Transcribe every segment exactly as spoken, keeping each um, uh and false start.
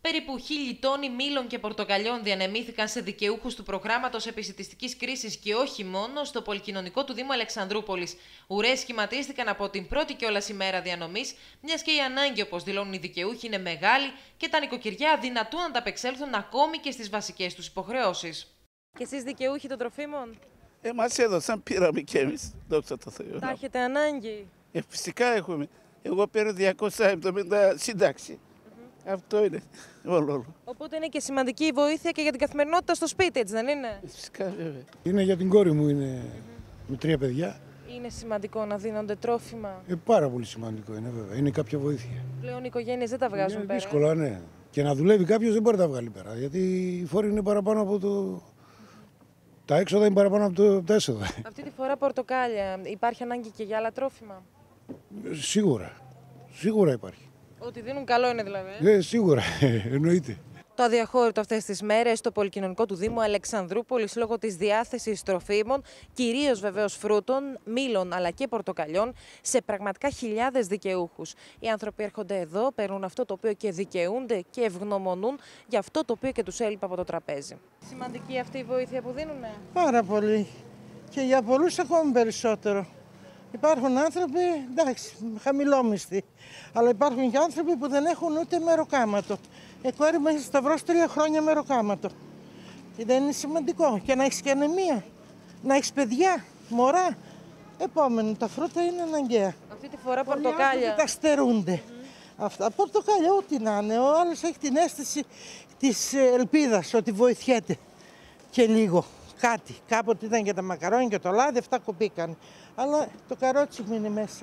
Περίπου χίλιοι τόνοι μήλων και πορτοκαλιών διανεμήθηκαν σε δικαιούχους του προγράμματος επισιτιστικής κρίσης και όχι μόνο στο πολυκοινωνικό του Δήμου Αλεξανδρούπολης. Ουρές σχηματίστηκαν από την πρώτη κιόλας ημέρα διανομής, μιας και η ανάγκη, όπως δηλώνουν οι δικαιούχοι, είναι μεγάλη και τα νοικοκυριά αδυνατούν να ανταπεξέλθουν ακόμη και στις βασικές τους υποχρεώσεις. Και εσείς δικαιούχοι των τροφίμων? Ε, μας έδωσαν, πήραμε κι εμείς, δόξα τω Θεώ. Τα έχετε ανάγκη? Ε, φυσικά έχουμε. Εγώ παίρνω διακόσια εβδομήντα σύνταξη. Mm-hmm. Αυτό είναι όλο, όλο. Οπότε είναι και σημαντική η βοήθεια και για την καθημερινότητα στο σπίτι, έτσι δεν είναι? Φυσικά, βέβαια. Είναι για την κόρη μου, είναι mm-hmm. με τρία παιδιά. Είναι σημαντικό να δίνονται τρόφιμα? Ε, πάρα πολύ σημαντικό είναι, βέβαια. Είναι κάποια βοήθεια. Πλέον οι οικογένειες δεν τα βγάζουν είναι πέρα. Δύσκολα, ναι. Και να δουλεύει κάποιος δεν μπορεί να τα βγάλει πέρα. Γιατί οι φόροι είναι παραπάνω από το. Τα έξοδα είναι παραπάνω από, το, από τα έσοδα. Αυτή τη φορά πορτοκάλια, υπάρχει ανάγκη και για άλλα τρόφιμα? Σίγουρα. Σίγουρα υπάρχει. Ότι δίνουν καλό είναι δηλαδή. Ε, σίγουρα. Εννοείται. Το αδιαχώρητο αυτές τις μέρες στο πολυκοινωνικό του Δήμου Αλεξανδρούπολης λόγω της διάθεσης τροφίμων, κυρίως βεβαίως φρούτων, μήλων αλλά και πορτοκαλιών, σε πραγματικά χιλιάδες δικαιούχους. Οι άνθρωποι έρχονται εδώ, παίρνουν αυτό το οποίο και δικαιούνται και ευγνωμονούν για αυτό το οποίο και τους έλειπε από το τραπέζι. Σημαντική αυτή η βοήθεια που δίνουνε? Πάρα πολύ. Και για πολλούς ακόμη περισσότερο. Υπάρχουν άνθρωποι, εντάξει, χαμηλόμισθοι, αλλά υπάρχουν και άνθρωποι που δεν έχουν ούτε μεροκάματο. Η κόρη μου έχει σταυρώσει τρία χρόνια μεροκάματο. Και δεν είναι σημαντικό. Και να έχεις και ανεμία, να έχεις παιδιά, μωρά. Επόμενο, τα φρούτα είναι αναγκαία. Αυτή τη φορά πολλοί πορτοκάλια. τα στερούνται. Mm. Αυτά, πορτοκάλια, ό,τι να είναι. Ο άλλος έχει την αίσθηση της ελπίδας ότι βοηθιέται και λίγο. Κάτι. Κάποτε ήταν και τα μακαρόνια και το λάδι, αυτά κοπήκαν. Αλλά το καρότσι μου είναι μέσα.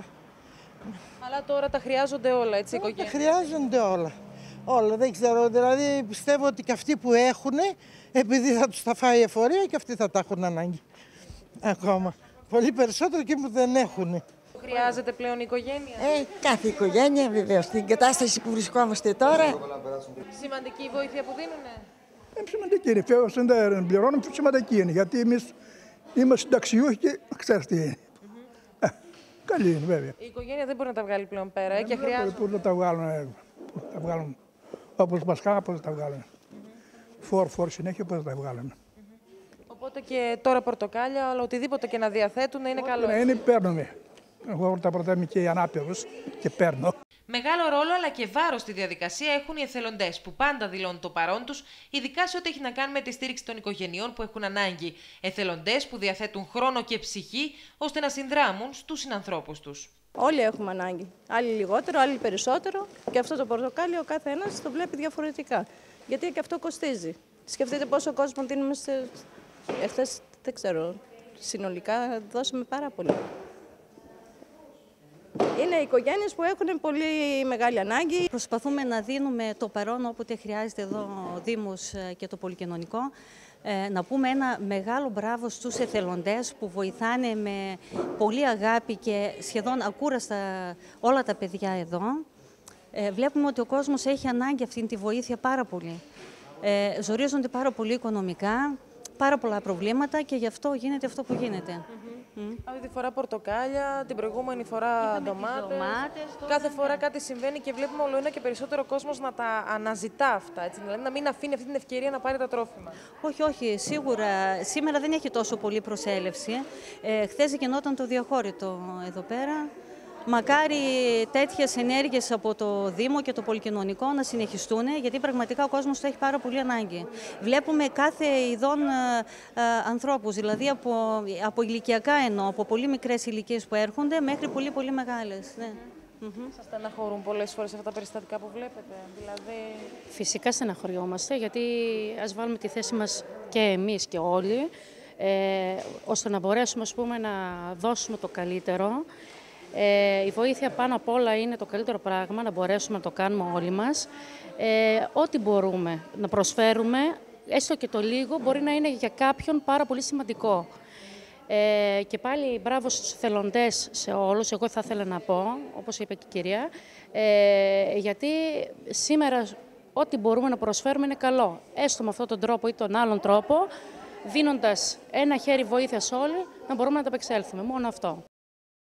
Αλλά τώρα τα χρειάζονται όλα, έτσι, τώρα οικογένεια? Τα χρειάζονται όλα. Όλα, δεν ξέρω. Δηλαδή πιστεύω ότι και αυτοί που έχουν, επειδή θα τους τα φάει η εφορία, και αυτοί θα τα έχουν ανάγκη. Ακόμα. Πολύ περισσότερο και που δεν έχουν. Χρειάζεται πλέον η οικογένεια? Ε, κάθε οικογένεια βεβαίως. Στην κατάσταση που βρισκόμαστε τώρα. Σημαντική η βοήθεια που δίνουνε? Ε, σημαντική είναι. Φεύγω δεν πληρώνουμε, σημαντική είναι. Γιατί εμείς είμαστε συνταξιούχοι και ξέρεις τι είναι. Mm-hmm. ε, καλή είναι βέβαια. Η οικογένεια δεν μπορεί να τα βγάλει πλέον πέρα ε, και δεν χρειάζεται. Πού να τα βγάλουν, ε, τα βγάλουν όπως μας κάνουν, πώς τα βγάλουν. Mm-hmm. Φορ, φορ συνέχεια, πώς τα βγάλουν. Mm-hmm. Οπότε και τώρα πορτοκάλια, αλλά οτιδήποτε και να διαθέτουν είναι Ό, καλό. Ναι, είναι παίρνουμε. Εγώ τα πρωτεύουμε και οι ανάπηρους και παίρνω. Μεγάλο ρόλο αλλά και βάρος στη διαδικασία έχουν οι εθελοντές που πάντα δηλώνουν το παρόν τους, ειδικά σε ό,τι έχει να κάνει με τη στήριξη των οικογενειών που έχουν ανάγκη. Εθελοντές που διαθέτουν χρόνο και ψυχή ώστε να συνδράμουν στους συνανθρώπους τους. Όλοι έχουμε ανάγκη. Άλλοι λιγότερο, άλλοι περισσότερο. Και αυτό το πορτοκάλι ο κάθε ένας το βλέπει διαφορετικά. Γιατί και αυτό κοστίζει. Σκεφτείτε πόσο κόσμο δίνουμε σε. Εχθές, δεν ξέρω, συνολικά δώσαμε πάρα πολύ. Είναι οικογένειες που έχουν πολύ μεγάλη ανάγκη. Προσπαθούμε να δίνουμε το παρόν όποτε χρειάζεται εδώ ο Δήμος και το Πολυκοινωνικό. Ε, να πούμε ένα μεγάλο μπράβο στους εθελοντές που βοηθάνε με πολύ αγάπη και σχεδόν ακούραστα όλα τα παιδιά εδώ. Ε, βλέπουμε ότι ο κόσμος έχει ανάγκη αυτή τη βοήθεια πάρα πολύ. Ε, ζορίζονται πάρα πολύ οικονομικά, πάρα πολλά προβλήματα και γι' αυτό γίνεται αυτό που γίνεται. Mm-hmm. Mm. Αυτή τη φορά πορτοκάλια, την προηγούμενη φορά ντομάτες. Κάθε φορά κάτι συμβαίνει και βλέπουμε όλο ένα και περισσότερο κόσμος να τα αναζητά αυτά. Έτσι, δηλαδή να μην αφήνει αυτή την ευκαιρία να πάρει τα τρόφιμα. Όχι, όχι, σίγουρα. Σήμερα δεν έχει τόσο πολύ προσέλευση. Ε, χθες γινόταν το διαχώρητο εδώ πέρα. Μακάρι τέτοιες ενέργειες από το Δήμο και το Πολυκοινωνικό να συνεχιστούν, γιατί πραγματικά ο κόσμος το έχει πάρα πολύ ανάγκη. Βλέπουμε κάθε ειδών ε, ε, ανθρώπους, δηλαδή από, από ηλικιακά εννοώ, από πολύ μικρές ηλικίες που έρχονται μέχρι πολύ πολύ μεγάλες. Ναι. Mm-hmm. Σας στεναχωρούν πολλές φορές αυτά τα περιστατικά που βλέπετε? Δηλαδή... Φυσικά στεναχωριόμαστε, γιατί ας βάλουμε τη θέση μας και εμείς και όλοι, ε, ώστε να μπορέσουμε, ας πούμε, να δώσουμε το καλύτερο. Ε, η βοήθεια πάνω απ' όλα είναι το καλύτερο πράγμα, να μπορέσουμε να το κάνουμε όλοι μας. Ε, ό,τι μπορούμε να προσφέρουμε, έστω και το λίγο, μπορεί να είναι για κάποιον πάρα πολύ σημαντικό. Ε, και πάλι μπράβο στους εθελοντές, σε όλους, εγώ θα ήθελα να πω, όπως είπε και η κυρία, ε, γιατί σήμερα ό,τι μπορούμε να προσφέρουμε είναι καλό. Έστω με αυτόν τον τρόπο ή τον άλλον τρόπο, δίνοντας ένα χέρι βοήθειας όλοι, να μπορούμε να τα απεξέλθουμε. Μόνο αυτό.